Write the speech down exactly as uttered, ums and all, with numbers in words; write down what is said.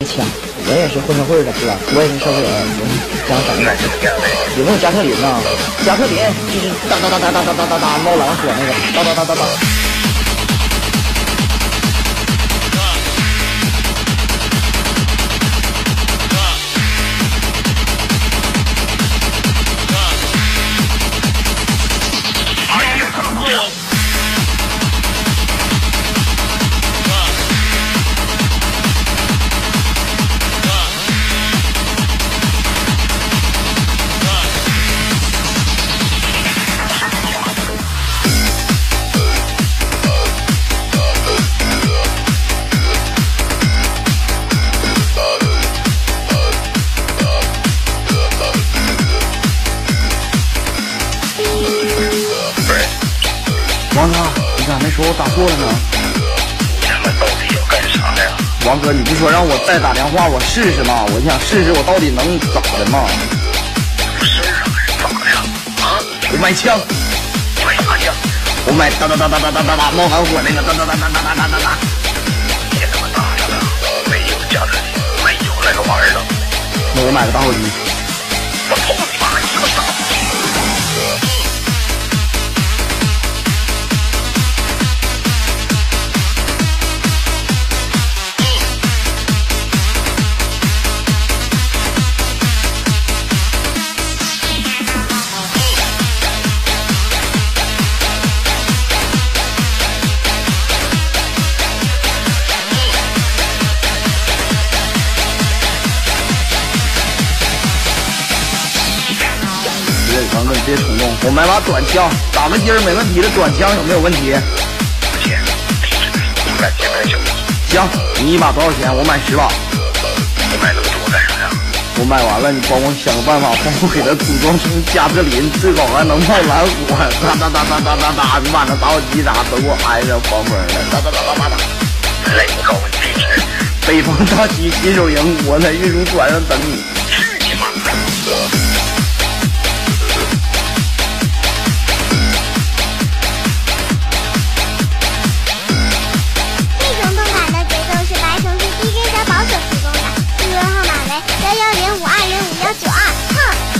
枪，我也是混社会的，是吧？我也是社会人，我是这样长的。有没有加特林呢？加特林就是哒哒哒哒哒哒哒哒哒猫狼火那个，哒哒哒哒哒。王哥，你咋没说我打错了呢？ 他们到底要干啥呀？ 王哥，你不说让我再打电话，我试试吗？我想试试我到底能咋的嘛？ 有事啊？咋的呀？啊？ 我买枪。 买啥枪？ 我买哒哒哒哒哒哒哒哒冒寒火那个哒哒哒哒哒哒哒哒哒。 别他妈打着了，没有加特林，没有那个玩意儿了。 那我买个打火机。 我操你妈！你个傻逼！ 王哥，你别冲动，我买把短枪，打个筋儿没问题的，短枪有没有问题？ 不钱，我买几百九。 行，你一把多少钱？我买十把。 我买那么多干啥呀？ 我买完了，你帮我想个办法，帮我给它组装成加特林，最好还能冒蓝火，哒哒哒哒哒哒哒，你把那打火机啥都给我安上，防风的，哒哒哒哒哒哒。 来，我告诉你地址， 北方大区新手营，我在运输船上等你。